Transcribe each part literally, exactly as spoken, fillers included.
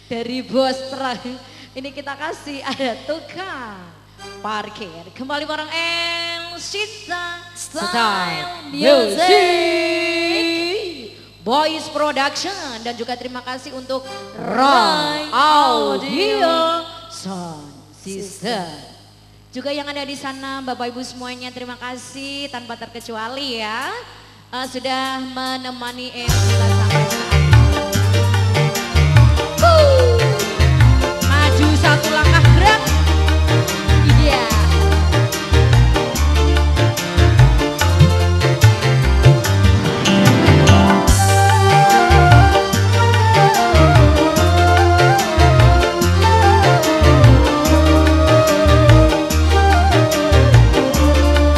Dari bos truk. Ini kita kasih ada tukang parkir. Kembali bareng El Sita Style Music, Boys Production, dan juga terima kasih untuk Rai Audio Sound System. Juga yang ada di sana Bapak Ibu semuanya, terima kasih tanpa terkecuali ya. Uh, sudah menemani El Sita sampai saat ini. Woo! Maju satu langkah gerak. Iya. Yeah.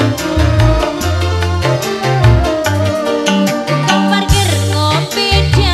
Kau parkir ngopi dia.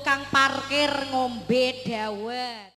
tukang parkir ngombe dawet.